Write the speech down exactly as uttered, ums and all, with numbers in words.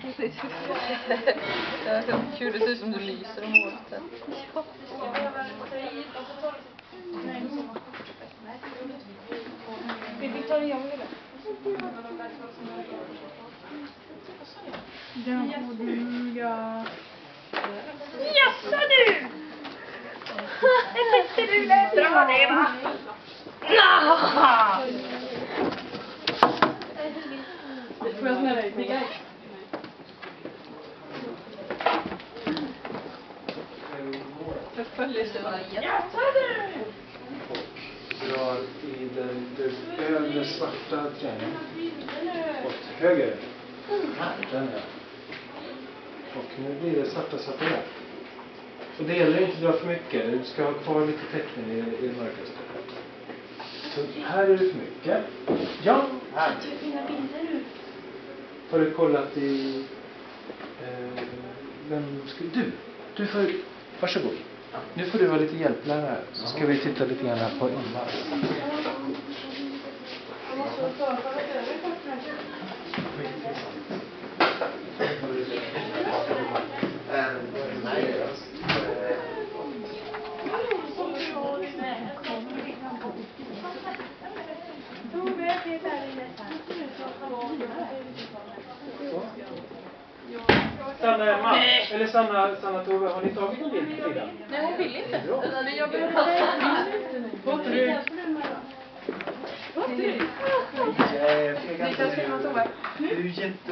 Det är så kul, det ser ut som du lyser om håret. Vi tar en gång det. Den får duga. Jaså du! Det tyckte du lät bra det va? Naha! Får jag snälla ut mig? Jaså du! Drar i den, den övre svarta trängen åt höger. Den här. Och nu blir det svarta svarta där. Och det gäller inte att dra för mycket. Du ska ha kvar lite täckning i, i det mörkaste. Så här är det för mycket. Ja, här. Har du kollat i... Eh, vem ska... Du! Du får... Varsågod. Nu får du vara lite hjälplärare. Så ska vi titta lite grann här på invar. Sanna, Emma, eller Sanna, Sanna Tove, har ni tagit en bild på sidan? Nej, hon vill inte. Men jag vill ha Vad du? Ni kan skriva Tove. Du är jätte...